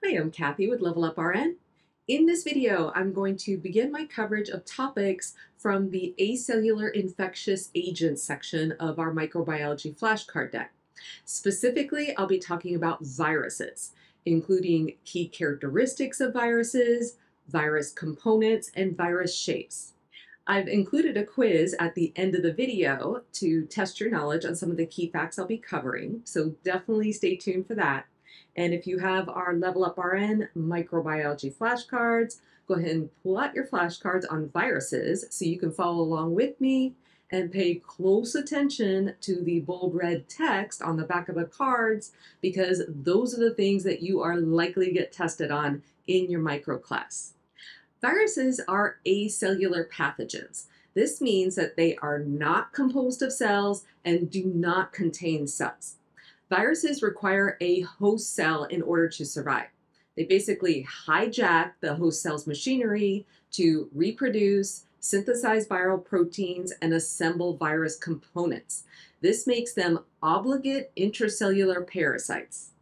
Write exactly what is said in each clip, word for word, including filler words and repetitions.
Hi, I'm Cathy with Level Up R N. In this video, I'm going to begin my coverage of topics from the acellular infectious agents section of our microbiology flashcard deck. Specifically, I'll be talking about viruses, including key characteristics of viruses, virus components, and virus shapes. I've included a quiz at the end of the video to test your knowledge on some of the key facts I'll be covering, so definitely stay tuned for that. And if you have our Level Up R N microbiology flashcards, go ahead and pull out your flashcards on viruses so you can follow along with me and pay close attention to the bold red text on the back of the cards, because those are the things that you are likely to get tested on in your micro class. Viruses are acellular pathogens. This means that they are not composed of cells and do not contain cells. Viruses require a host cell in order to survive. They basically hijack the host cell's machinery to reproduce, synthesize viral proteins, and assemble virus components. This makes them obligate intracellular parasites.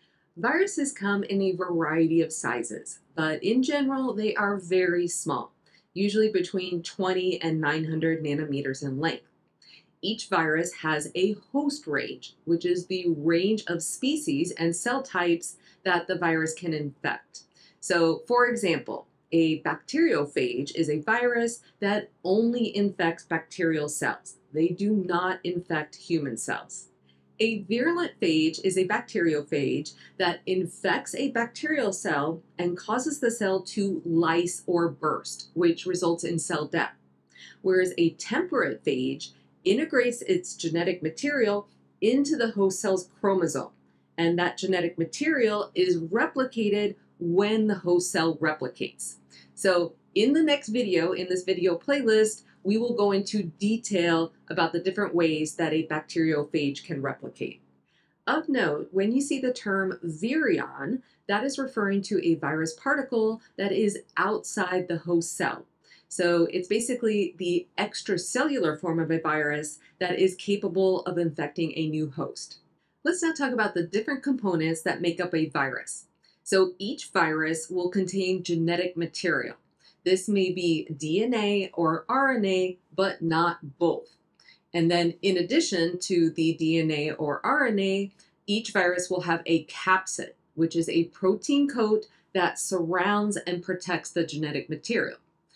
Viruses come in a variety of sizes, but in general, they are very small, usually between twenty and nine hundred nanometers in length. Each virus has a host range, which is the range of species and cell types that the virus can infect. So, for example, a bacteriophage is a virus that only infects bacterial cells. They do not infect human cells. A virulent phage is a bacteriophage that infects a bacterial cell and causes the cell to lyse or burst, which results in cell death. Whereas a temperate phage integrates its genetic material into the host cell's chromosome, and that genetic material is replicated when the host cell replicates. So in the next video, in this video playlist, we will go into detail about the different ways that a bacteriophage can replicate. Of note, when you see the term virion, that is referring to a virus particle that is outside the host cell. So it's basically the extracellular form of a virus that is capable of infecting a new host. Let's now talk about the different components that make up a virus. So each virus will contain genetic material. This may be D N A or R N A, but not both. And then in addition to the D N A or R N A, each virus will have a capsid, which is a protein coat that surrounds and protects the genetic material.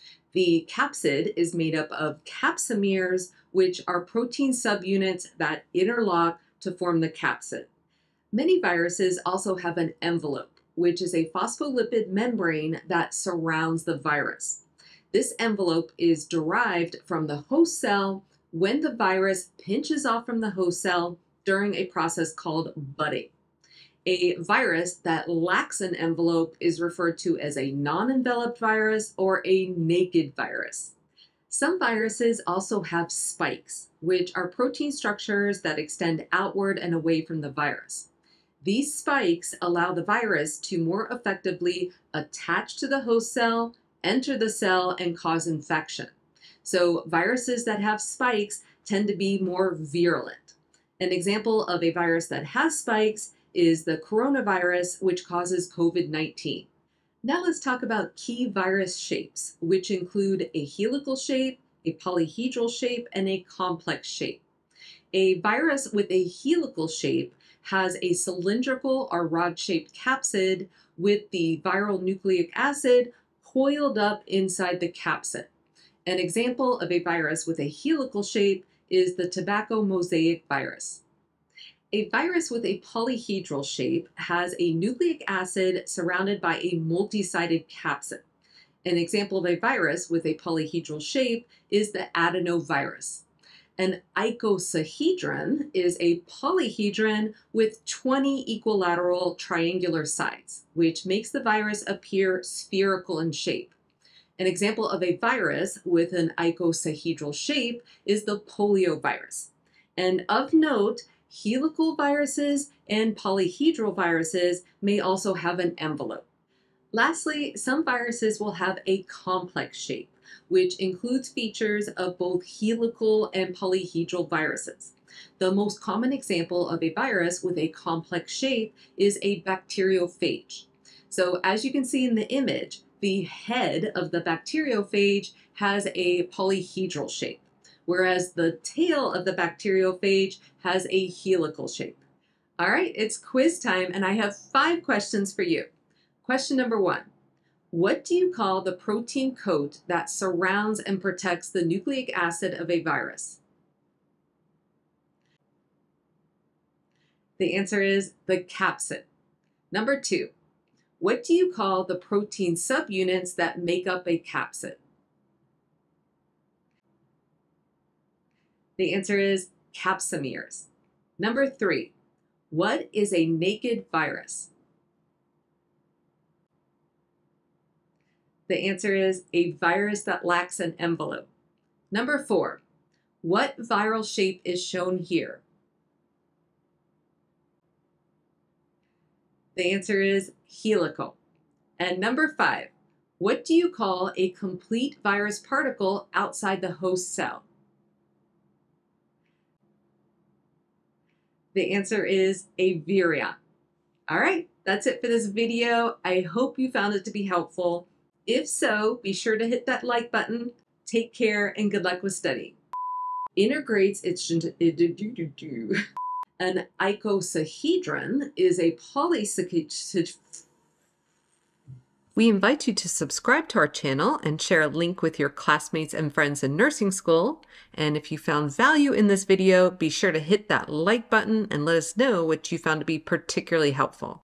The capsid is made up of capsomeres, which are protein subunits that interlock to form the capsid. Many viruses also have an envelope, which is a phospholipid membrane that surrounds the virus. This envelope is derived from the host cell when the virus pinches off from the host cell during a process called budding. A virus that lacks an envelope is referred to as a non-enveloped virus or a naked virus. Some viruses also have spikes, which are protein structures that extend outward and away from the virus. These spikes allow the virus to more effectively attach to the host cell, enter the cell, and cause infection. So viruses that have spikes tend to be more virulent. An example of a virus that has spikes is the coronavirus, which causes COVID nineteen. Now let's talk about key virus shapes, which include a helical shape, a polyhedral shape, and a complex shape. A virus with a helical shape has a cylindrical or rod-shaped capsid with the viral nucleic acid coiled up inside the capsid. An example of a virus with a helical shape is the tobacco mosaic virus. A virus with a polyhedral shape has a nucleic acid surrounded by a multi-sided capsid. An example of a virus with a polyhedral shape is the adenovirus. An icosahedron is a polyhedron with twenty equilateral triangular sides, which makes the virus appear spherical in shape. An example of a virus with an icosahedral shape is the poliovirus. And of note, helical viruses and polyhedral viruses may also have an envelope. Lastly, some viruses will have a complex shape, which includes features of both helical and polyhedral viruses. The most common example of a virus with a complex shape is a bacteriophage. So as you can see in the image, the head of the bacteriophage has a polyhedral shape, whereas the tail of the bacteriophage has a helical shape. All right, it's quiz time, and I have five questions for you. Question number one. What do you call the protein coat that surrounds and protects the nucleic acid of a virus? The answer is the capsid. Number two. What do you call the protein subunits that make up a capsid? The answer is capsomeres. Number three. What is a naked virus? The answer is a virus that lacks an envelope. Number four, what viral shape is shown here? The answer is helical. And number five, what do you call a complete virus particle outside the host cell? The answer is a virion. All right, that's it for this video. I hope you found it to be helpful. If so, be sure to hit that like button. Take care and good luck with studying. Integrates its an icosahedron is a polysaccharide. We invite you to subscribe to our channel and share a link with your classmates and friends in nursing school. And if you found value in this video, be sure to hit that like button and let us know what you found to be particularly helpful.